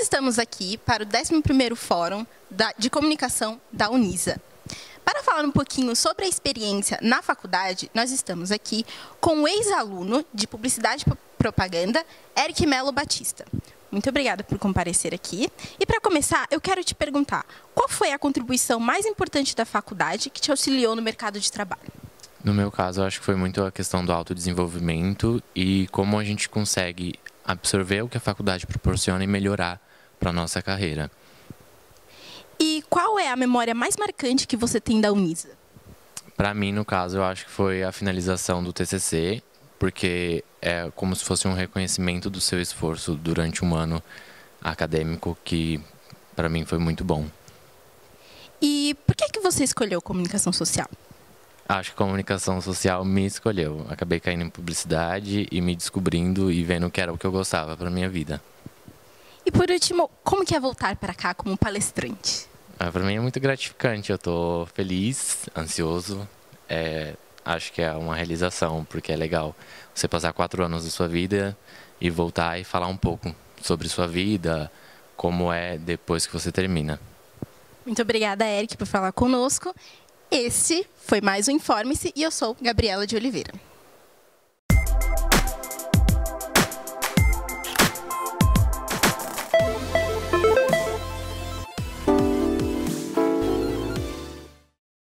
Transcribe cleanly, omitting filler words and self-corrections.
estamos aqui para o 11º Fórum de Comunicação da Unisa. Para falar um pouquinho sobre a experiência na faculdade, nós estamos aqui com o ex-aluno de Publicidade e Propaganda, Eric Melo Batista. Muito obrigada por comparecer aqui. E para começar, eu quero te perguntar, qual foi a contribuição mais importante da faculdade que te auxiliou no mercado de trabalho? No meu caso, eu acho que foi muito a questão do autodesenvolvimento e como a gente consegue absorver o que a faculdade proporciona e melhorar para a nossa carreira. E qual é a memória mais marcante que você tem da Unisa? Para mim, no caso, eu acho que foi a finalização do TCC, porque é como se fosse um reconhecimento do seu esforço durante um ano acadêmico que, para mim, foi muito bom. E por que você escolheu comunicação social? Acho que a comunicação social me escolheu. Acabei caindo em publicidade e me descobrindo e vendo que era o que eu gostava para minha vida. E por último, como que é voltar para cá como palestrante? Para mim é muito gratificante. Eu estou feliz, ansioso. Acho que é uma realização, porque é legal você passar 4 anos da sua vida e voltar e falar um pouco sobre sua vida, como é depois que você termina. Muito obrigada, Eric, por falar conosco. Esse foi mais um Informe-se e eu sou Gabriela de Oliveira.